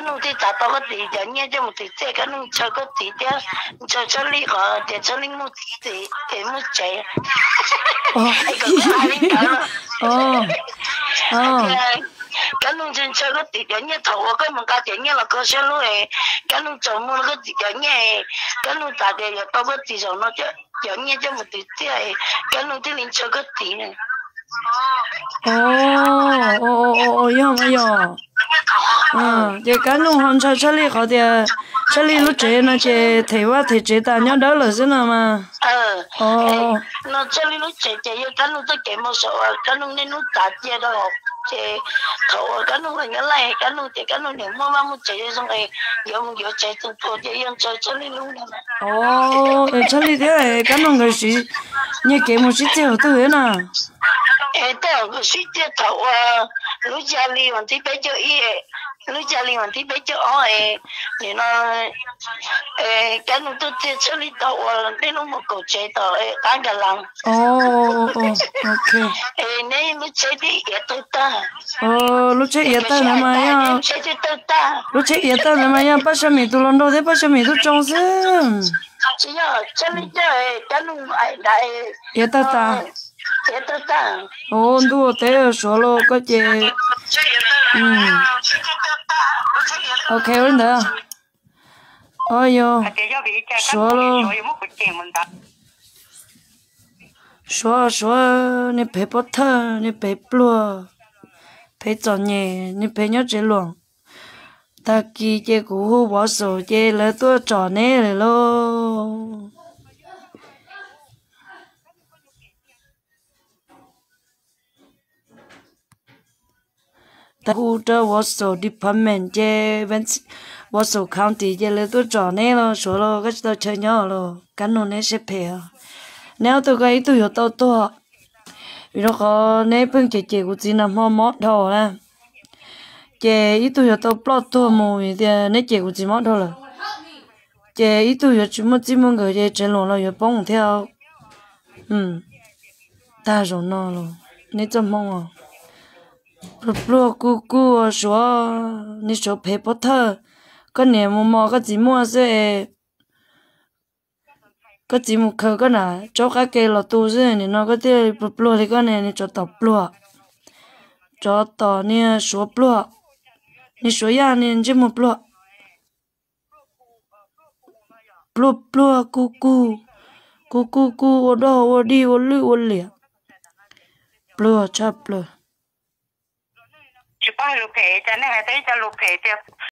nung thì trả tao cái gì giờ nhé cho một tí chơi cái nung chơi cái gì đó chơi lý họ để chơi lý một tí để một chơi ai còn có ai lính đó cái nung trên chơi cái gì giờ nhé thầu cái mình cái gì nhé là cơ sở luôn cái nung trồng mua cái gì giờ nhé cái nung trả tiền giờ tao cái gì rồi nó chứ giờ nhé cho một tí chơi cái nung thì lính chơi cái gì này yêu mà yêu giờ cái nung hòn chơi lý họ thì chơi lý lúc chơi nó chơi thầyว่าthầy chơi ta nhớ đó là thế nào mà nó chơi lý lúc chơi chơi cái nung tôi kể một số cái nung nên nó trả tiền đó chơi thầu cái nung là nhớ lại cái nung thì cái nung nếu mà muốn chơi xong rồi dùng chơi từ từ thì dùng chơi lý luôn nè chơi lý thế này cái nung cái gì như kể một chút chơi tôi thế nào đó cái suy chế thầu lúc gia li hoàn thì bây giờ lúc gia li hoàn thì bây giờ thì nó cái nó tôi chơi lý thầu nên nó một câu chơi thầu ăn cái lăng ok nên lúc chơi thì tôi ta lúc chơi ta là mà ya lúc chơi ta là mà ya bắt sao mình tụi lần đầu thế bắt sao mình tụi trong xem chỉ là chơi lý chơi cái nó ai đại ta đua thế số lo có gì ok rồi đó ôi yo số lo số nè phải bắt thơ nè phải plua phải chọn nhẹ nè phải nhớ chế luôn ta kỳ chế cũ hú bỏ sổ chế là tôi chọn nè rồi lo ta hú cho Warsaw department chế Warsaw county chế là tôi chọn nè lo số lo cái tôi chơi nhỏ lo cái nó nè sẽ phải nếu tôi cái tôi hiểu tôi vì nó có nè bên chế của chị nằm hoa mót thôi nè chế ít tôi hiểu tôi plot tôi mùi thì nè chế của chị mót thôi là chế ít tôi hiểu chúng chỉ muốn người chế trên lồng là hiểu bông theo ta rồi nó rồi nè cho mong à plot cu số nè số paper thơ cái này mà cái gì mua sẽ cái gì một khờ cái nào cho cái là tu chứ này nó cái gì plot thì cái này cho tập plot cho tao nè số plot nè số ya nè chỉ một plot cu ở đâu ở đi ở lư ở lìa plot chắp plot chỉ có lục hệ cho nên là thấy cho lục hệ